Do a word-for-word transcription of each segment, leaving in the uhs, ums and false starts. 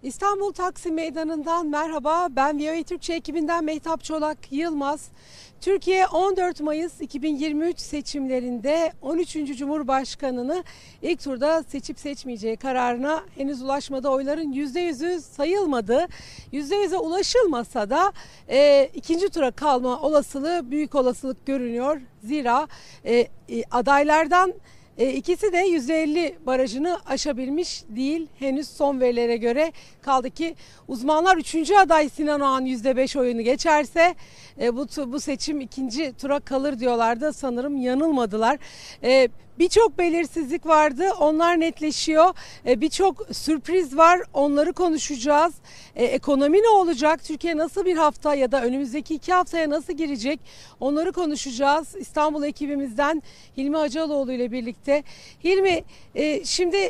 İstanbul Taksim Meydanı'ndan merhaba. Ben V O A Türkçe ekibinden Mehtap Çolak Yılmaz. Türkiye on dört Mayıs iki bin yirmi üç seçimlerinde on üçüncü Cumhurbaşkanı'nı ilk turda seçip seçmeyeceği kararına henüz ulaşmadı. Oyların yüzde yüzü sayılmadı. yüzde yüze ulaşılmasa da e, ikinci tura kalma olasılığı büyük olasılık görünüyor. Zira e, e, adaylardan E, ikisi de yüzde elli barajını aşabilmiş değil henüz son verilere göre. Kaldı ki uzmanlar üçüncü aday Sinan Oğan yüzde beş oyunu geçerse e, bu, bu seçim ikinci tura kalır diyorlardı. Sanırım yanılmadılar. E, Birçok belirsizlik vardı, onlar netleşiyor. E, Birçok sürpriz var, onları konuşacağız. E, ekonomi ne olacak? Türkiye nasıl bir hafta ya da önümüzdeki iki haftaya nasıl girecek? Onları konuşacağız. İstanbul ekibimizden Hilmi Hacıoğlu ile birlikte. Hilmi, e, şimdi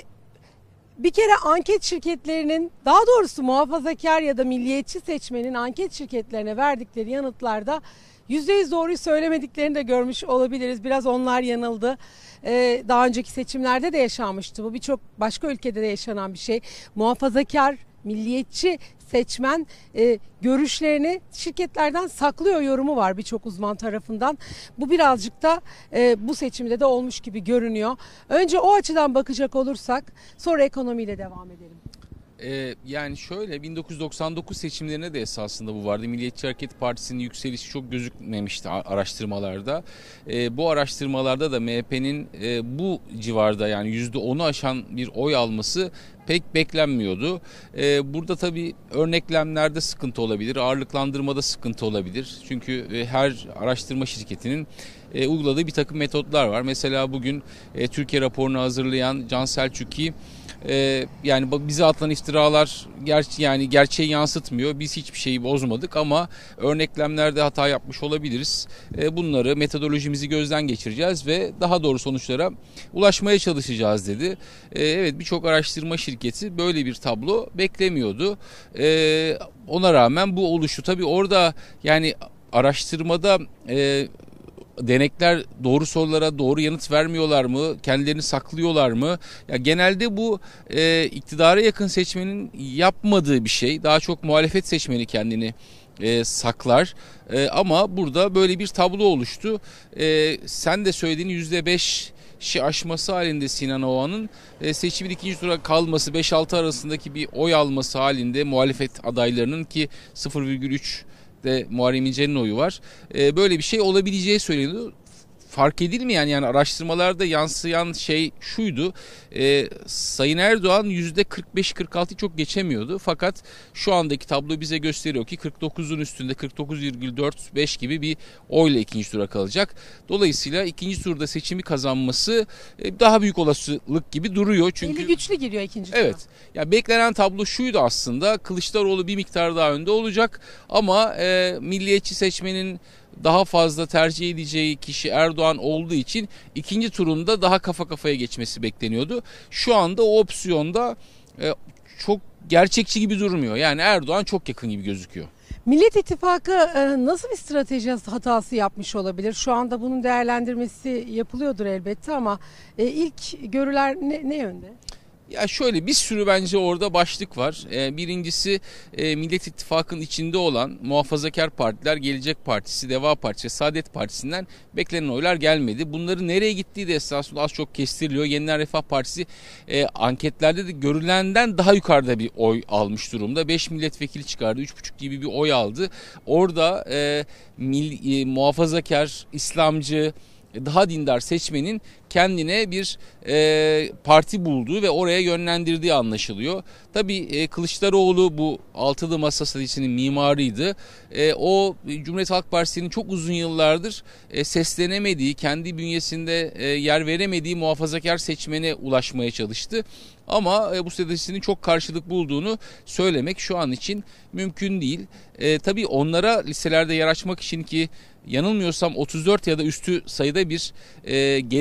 bir kere anket şirketlerinin, daha doğrusu muhafazakar ya da milliyetçi seçmenin anket şirketlerine verdikleri yanıtlarda yüzde yüz doğruyu söylemediklerini de görmüş olabiliriz. Biraz onlar yanıldı. Ee, daha önceki seçimlerde de yaşanmıştı. Bu birçok başka ülkede de yaşanan bir şey. Muhafazakar, milliyetçi seçmen e, görüşlerini şirketlerden saklıyor yorumu var birçok uzman tarafından. Bu birazcık da e, bu seçimde de olmuş gibi görünüyor. Önce o açıdan bakacak olursak sonra ekonomiyle devam edelim. Ee, yani şöyle bin dokuz yüz doksan dokuz seçimlerine de esasında bu vardı. Milliyetçi Hareket Partisi'nin yükselişi çok gözükmemişti araştırmalarda. Ee, bu araştırmalarda da M H P'nin e, bu civarda yani yüzde onu aşan bir oy alması pek beklenmiyordu. Ee, burada tabii örneklemlerde sıkıntı olabilir, ağırlıklandırmada sıkıntı olabilir. Çünkü e, her araştırma şirketinin e, uyguladığı bir takım metotlar var. Mesela bugün e, Türkiye raporunu hazırlayan Can Selçuk'i Ee, yani bize atılan iftiralar ger- yani gerçeği yansıtmıyor. Biz hiçbir şeyi bozmadık ama örneklemlerde hata yapmış olabiliriz. Ee, bunları metodolojimizi gözden geçireceğiz ve daha doğru sonuçlara ulaşmaya çalışacağız dedi. Ee, evet birçok araştırma şirketi böyle bir tablo beklemiyordu. Ee, ona rağmen bu oluştu. Tabii orada yani araştırmada e, denekler doğru sorulara doğru yanıt vermiyorlar mı? Kendilerini saklıyorlar mı? Ya genelde bu e, iktidara yakın seçmenin yapmadığı bir şey. Daha çok muhalefet seçmeni kendini e, saklar. E, ama burada böyle bir tablo oluştu. E, sen de söylediğin yüzde beş aşması halinde Sinan Oğan'ın e, seçimin ikinci tura kalması beş altı arasındaki bir oy alması halinde muhalefet adaylarının ki sıfır virgül üç de Muharrem İnce'nin oyu var. Ee, böyle bir şey olabileceği söyleniyor. Fark edilmeyen yani araştırmalarda yansıyan şey şuydu. E, Sayın Erdoğan yüzde kırk beş kırk altı çok geçemiyordu. Fakat şu andaki tablo bize gösteriyor ki kırk dokuzun üstünde kırk dokuz virgül dört beş gibi bir oyla ikinci tura kalacak. Dolayısıyla ikinci turda seçimi kazanması e, daha büyük olasılık gibi duruyor. Çünkü Eli güçlü giriyor ikinci tura. Evet. Ya beklenen tablo şuydu aslında. Kılıçdaroğlu bir miktar daha önde olacak ama e, milliyetçi seçmenin daha fazla tercih edeceği kişi Erdoğan olduğu için ikinci turunda daha kafa kafaya geçmesi bekleniyordu. Şu anda o opsiyonda e, çok gerçekçi gibi durmuyor. Yani Erdoğan çok yakın gibi gözüküyor. Millet İttifakı e, nasıl bir strateji hatası yapmış olabilir? Şu anda bunun değerlendirmesi yapılıyordur elbette ama e, ilk görüler ne, ne yönde? Ya şöyle bir sürü bence orada başlık var. Ee, birincisi e, Millet İttifakı'nın içinde olan muhafazakar partiler, Gelecek Partisi, Deva Partisi, Saadet Partisi'nden beklenen oylar gelmedi. Bunların nereye gittiği de esasında az çok kestiriliyor. Yeniden Refah Partisi e, anketlerde de görülenden daha yukarıda bir oy almış durumda. beş milletvekili çıkardı, üç buçuk gibi bir oy aldı. Orada e, mil, e, muhafazakar, İslamcı, daha dindar seçmenin kendine bir e, parti bulduğu ve oraya yönlendirdiği anlaşılıyor. Tabii e, Kılıçdaroğlu bu altılı masa stratejisinin mimarıydı. E, o Cumhuriyet Halk Partisi'nin çok uzun yıllardır e, seslenemediği, kendi bünyesinde e, yer veremediği muhafazakar seçmene ulaşmaya çalıştı. Ama e, bu stratejisinin çok karşılık bulduğunu söylemek şu an için mümkün değil. E, tabii onlara listelerde yer açmak için ki yanılmıyorsam otuz dört ya da üstü sayıda bir e, Gelecek,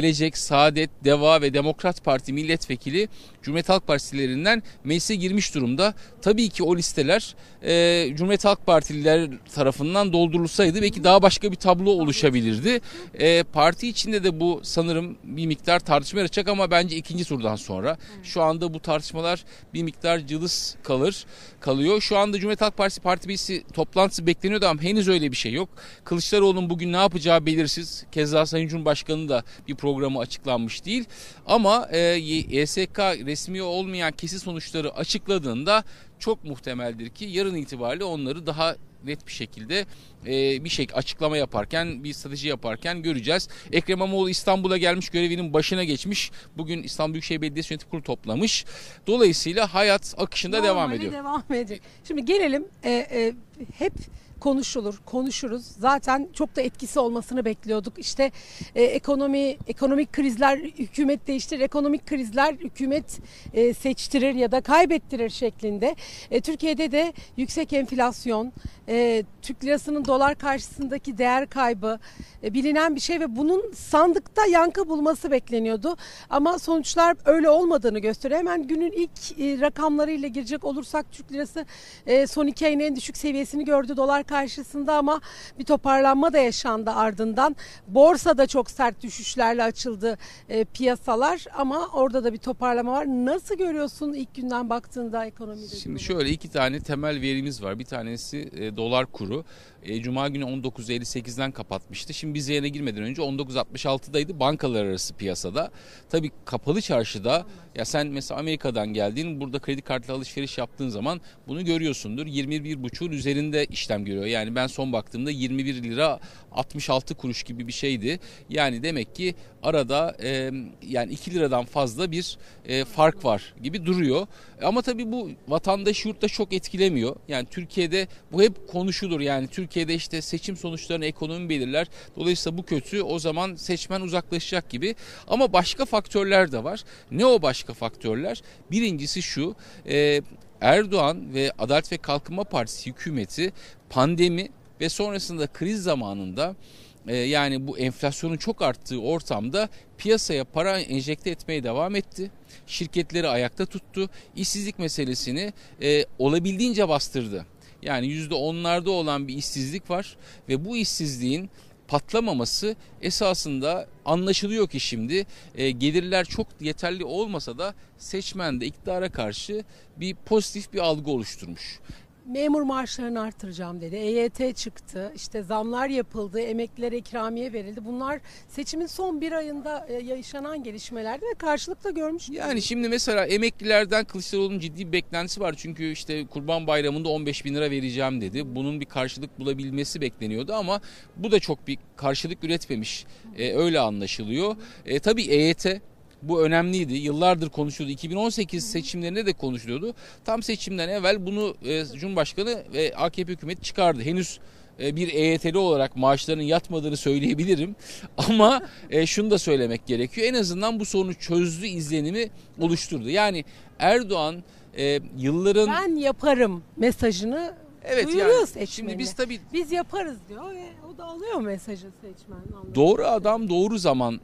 Saadet, Deva ve Demokrat Parti milletvekili Cumhuriyet Halk Partilerinden meclise girmiş durumda. Tabii ki o listeler e, Cumhuriyet Halk Partililer tarafından doldurulsaydı belki daha başka bir tablo oluşabilirdi. E, parti içinde de bu sanırım bir miktar tartışma yaratacak ama bence ikinci turdan sonra. Şu anda bu tartışmalar bir miktar cılız kalır, kalıyor. Şu anda Cumhuriyet Halk Partisi Parti Meclisi toplantısı bekleniyordu ama henüz öyle bir şey yok. Kılıçdaroğlu'nun bugün ne yapacağı belirsiz. Keza Sayın Cumhurbaşkanı da bir programı açıklanmış değil. Ama e, Y S K resmi olmayan kesin sonuçları açıkladığında çok muhtemeldir ki yarın itibariyle onları daha net bir şekilde e, bir şey açıklama yaparken, bir strateji yaparken göreceğiz. Ekrem İmamoğlu İstanbul'a gelmiş, görevinin başına geçmiş. Bugün İstanbul Büyükşehir Belediyesi Yönetim Kurulu toplamış. Dolayısıyla hayat akışında Normali devam ediyor. devam edecek. Şimdi gelelim e, e, hep konuşulur, konuşuruz. Zaten çok da etkisi olmasını bekliyorduk. İşte e, ekonomi, ekonomik krizler hükümet değiştirir, ekonomik krizler hükümet e, seçtirir ya da kaybettirir şeklinde. E, Türkiye'de de yüksek enflasyon, e, Türk lirasının dolar karşısındaki değer kaybı e, bilinen bir şey ve bunun sandıkta yankı bulması bekleniyordu. Ama sonuçlar öyle olmadığını gösteriyor. Hemen günün ilk e, rakamlarıyla girecek olursak Türk lirası e, son iki ayın en düşük seviyesini gördü dolar karşısında ama bir toparlanma da yaşandı ardından. Borsada çok sert düşüşlerle açıldı e, piyasalar ama orada da bir toparlama var. Nasıl görüyorsun ilk günden baktığında ekonomide? Şimdi durumu? şöyle iki tane temel verimiz var. Bir tanesi e, dolar kuru. E, Cuma günü on dokuz elli sekizden kapatmıştı. Şimdi biz yayına girmeden önce on dokuz altmış altıdaydı bankalar arası piyasada. Tabii kapalı çarşıda ya sen mesela Amerika'dan geldin, burada kredi kartla alışveriş yaptığın zaman bunu görüyorsundur. yirmi bir buçuğun üzerinde işlem görüyor. Yani ben son baktığımda yirmi bir lira altmış altı kuruş gibi bir şeydi. Yani demek ki arada e, yani iki liradan fazla bir e, fark var gibi duruyor. Ama tabii bu vatandaşı yurtta çok etkilemiyor. Yani Türkiye'de bu hep konuşulur. Yani Türkiye'de işte seçim sonuçlarını ekonomi belirler. Dolayısıyla bu kötü, o zaman seçmen uzaklaşacak gibi. Ama başka faktörler de var. Ne o başka faktörler? Birincisi şu, e, Erdoğan ve Adalet ve Kalkınma Partisi hükümeti pandemi ve sonrasında kriz zamanında e, yani bu enflasyonun çok arttığı ortamda piyasaya para enjekte etmeye devam etti. Şirketleri ayakta tuttu. İşsizlik meselesini e, olabildiğince bastırdı. Yani yüzde onlarda olan bir işsizlik var ve bu işsizliğin patlamaması esasında anlaşılıyor ki şimdi e, gelirler çok yeterli olmasa da seçmende iktidara karşı bir pozitif bir algı oluşturmuş. Memur maaşlarını artıracağım dedi. E Y T çıktı. İşte zamlar yapıldı. Emeklilere ikramiye verildi. Bunlar seçimin son bir ayında yaşanan gelişmelerdi ve karşılık da görmüş. Yani şimdi mesela emeklilerden Kılıçdaroğlu'nun ciddi bir beklentisi var. Çünkü işte Kurban Bayramı'nda on beş bin lira vereceğim dedi. Bunun bir karşılık bulabilmesi bekleniyordu ama bu da çok bir karşılık üretmemiş. E, öyle anlaşılıyor. E, tabii E Y T bu önemliydi. Yıllardır konuşuluyordu. iki bin on sekiz seçimlerinde de konuşuluyordu. Tam seçimden evvel bunu e, Cumhurbaşkanı ve A K P hükümeti çıkardı. Henüz e, bir E Y T'li olarak maaşlarının yatmadığını söyleyebilirim. Ama e, şunu da söylemek gerekiyor. En azından bu sorunu çözdü izlenimi oluşturdu. Yani Erdoğan e, yılların... Ben yaparım mesajını Evet, duyuruyor yani seçmenine. şimdi biz tabii Biz yaparız diyor ve o da alıyor mesajı seçmen. Anladım. doğru adam doğru zaman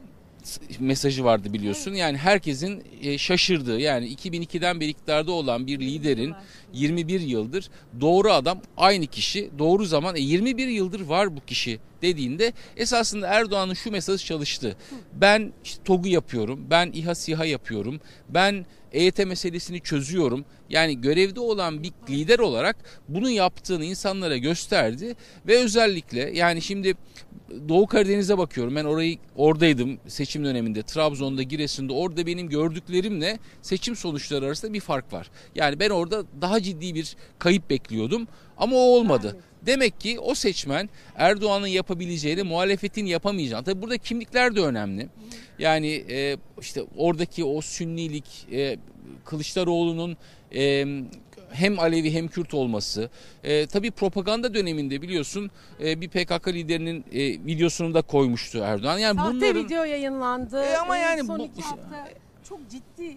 mesajı vardı biliyorsun. Yani herkesin şaşırdığı, yani iki bin ikiden beri iktidarda olan bir liderin yirmi bir yıldır doğru adam, aynı kişi, doğru zaman, e yirmi bir yıldır var bu kişi dediğinde esasında Erdoğan'ın şu mesajı çalıştı. Ben işte TOG'u yapıyorum, ben İHA SİHA yapıyorum, ben E Y T meselesini çözüyorum. Yani görevde olan bir lider olarak bunu yaptığını insanlara gösterdi ve özellikle yani şimdi Doğu Karadeniz'e bakıyorum. Ben orayı oradaydım seçim döneminde. Trabzon'da, Giresun'da, orada benim gördüklerimle seçim sonuçları arasında bir fark var. Yani ben orada daha ciddi bir kayıp bekliyordum ama o olmadı. Demek ki o seçmen Erdoğan'ın yapabileceğini, muhalefetin yapamayacağını. Tabii burada kimlikler de önemli. Yani e, işte oradaki o sünnilik, e, Kılıçdaroğlu'nun e, hem Alevi hem Kürt olması. E, tabii propaganda döneminde biliyorsun e, bir P K K liderinin e, videosunu da koymuştu Erdoğan. Yani Sahte bunların... video yayınlandı. E, ama yani son bu... iki hafta çok ciddi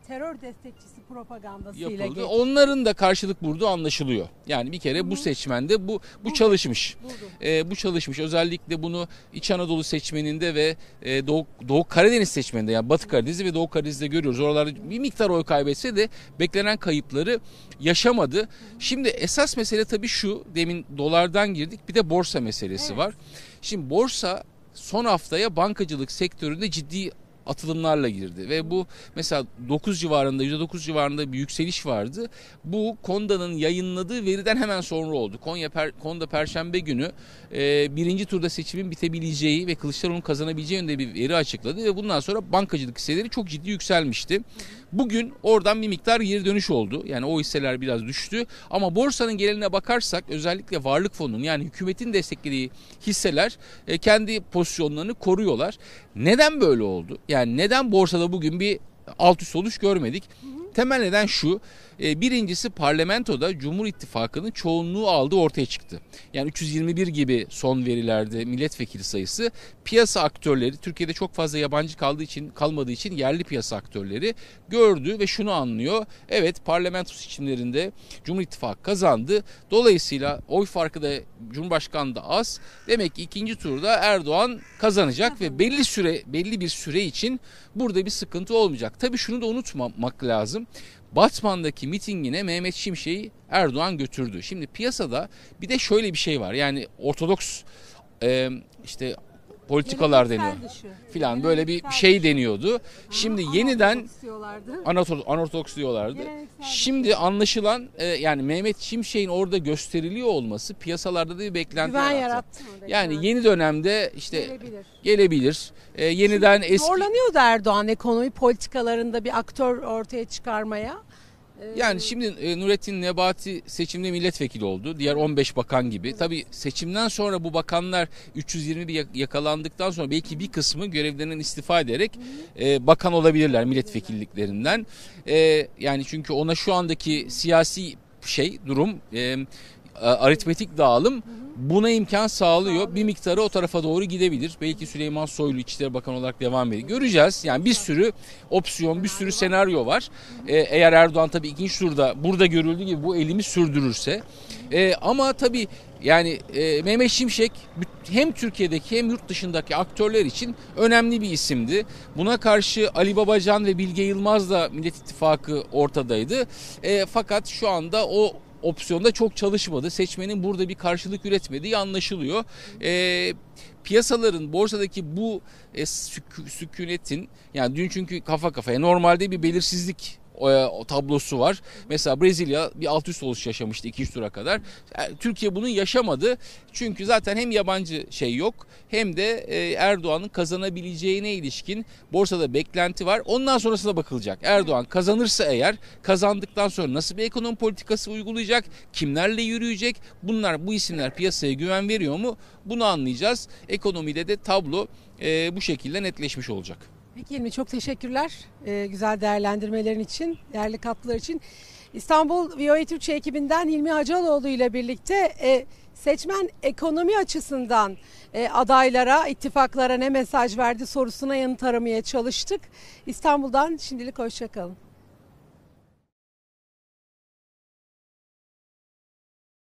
terör destekçisi propagandasıyla yapıldı. geçti. Onların da karşılık bulduğu anlaşılıyor. Yani bir kere Hı-hı. bu seçmende bu bu çalışmış. E, bu çalışmış. Özellikle bunu İç Anadolu seçmeninde ve e, Doğu, Doğu Karadeniz seçmeninde, yani Batı Karadeniz'de ve Doğu Karadeniz'de görüyoruz. Oralarda bir miktar oy kaybetse de beklenen kayıpları yaşamadı. Hı-hı. Şimdi esas mesele tabii şu. Demin dolardan girdik. Bir de borsa meselesi evet. var. Şimdi borsa son haftaya bankacılık sektöründe ciddi atılımlarla girdi ve bu mesela dokuz civarında yüzde dokuz civarında bir yükseliş vardı. Bu Konda'nın yayınladığı veriden hemen sonra oldu. Konya per, Konda Perşembe günü e, birinci turda seçimin bitebileceği ve Kılıçdaroğlu'nun kazanabileceği yönde bir veri açıkladı ve bundan sonra bankacılık hisseleri çok ciddi yükselmişti. Bugün oradan bir miktar geri dönüş oldu. Yani o hisseler biraz düştü ama borsanın geneline bakarsak özellikle varlık fonunun, yani hükümetin desteklediği hisseler e, kendi pozisyonlarını koruyorlar. Neden böyle oldu? Yani neden borsada bugün bir alt üst oluş görmedik? Hı hı. Temel neden şu. E, birincisi parlamentoda Cumhur İttifakı'nın çoğunluğu aldığı ortaya çıktı. Yani üç yüz yirmi bir gibi son verilerde milletvekili sayısı, piyasa aktörleri, Türkiye'de çok fazla yabancı kaldığı için kalmadığı için yerli piyasa aktörleri gördü ve şunu anlıyor. Evet, parlamento seçimlerinde Cumhur İttifakı kazandı. Dolayısıyla oy farkı da Cumhurbaşkanı da az. Demek ki ikinci turda Erdoğan kazanacak ve belli süre belli bir süre için burada bir sıkıntı olmayacak. Tabii şunu da unutmamak lazım. Batman'daki mitingine Mehmet Şimşek'i Erdoğan götürdü. Şimdi piyasada bir de şöyle bir şey var. Yani ortodoks e, işte politikalar deniyor filan, böyle bir şey deniyordu. Şimdi Aha, yeniden anortodoks, anortodoks diyorlardı. Şimdi anlaşılan e, yani Mehmet Şimşek'in orada gösteriliyor olması piyasalarda da bir beklenti Güven yarattı. yarattı mı? Yani yani yeni dönemde işte gelebilir. gelebilir. E, yeniden Şimdi eski zorlanıyordu Erdoğan ekonomi politikalarında bir aktör ortaya çıkarmaya. Yani şimdi e, Nurettin Nebati seçimde milletvekili oldu. Diğer on beş bakan gibi. Evet. Tabii seçimden sonra bu bakanlar üç yüz yirmi bir yakalandıktan sonra belki bir kısmı görevlerinden istifa ederek e, bakan olabilirler milletvekilliklerinden. E, yani çünkü ona şu andaki siyasi şey durum, e, aritmetik dağılım buna imkan sağlıyor. Bir miktarı o tarafa doğru gidebilir. Belki Süleyman Soylu İçişleri Bakanı olarak devam edecek. Göreceğiz. Yani bir sürü opsiyon, bir sürü senaryo var. Ee, eğer Erdoğan tabii ikinci turda burada görüldüğü gibi bu elimi sürdürürse. Ee, ama tabii yani e, Mehmet Şimşek hem Türkiye'deki hem yurt dışındaki aktörler için önemli bir isimdi. Buna karşı Ali Babacan ve Bilge Yılmaz da Millet İttifakı ortadaydı. E, fakat şu anda o opsiyonda çok çalışmadı. Seçmenin burada bir karşılık üretmediği anlaşılıyor. E, piyasaların, borsadaki bu e, sük- sükunetin, yani dün çünkü kafa kafaya, normalde bir belirsizlik O, o tablosu var. Mesela Brezilya bir alt üst oluş yaşamıştı ikinci tura kadar. Yani Türkiye bunu yaşamadı. Çünkü zaten hem yabancı şey yok hem de e, Erdoğan'ın kazanabileceğine ilişkin borsada beklenti var. Ondan sonrasına bakılacak. Erdoğan kazanırsa eğer, kazandıktan sonra nasıl bir ekonomi politikası uygulayacak? Kimlerle yürüyecek? Bunlar, bu isimler piyasaya güven veriyor mu? Bunu anlayacağız. Ekonomide de tablo e, bu şekilde netleşmiş olacak. Peki Hilmi, çok teşekkürler ee, güzel değerlendirmelerin için, değerli katkılar için. İstanbul V O A Türkçe ekibinden Hilmi Hacaloğlu ile birlikte e, seçmen ekonomi açısından e, adaylara, ittifaklara ne mesaj verdi sorusuna yanıt aramaya çalıştık. İstanbul'dan şimdilik hoşça kalın.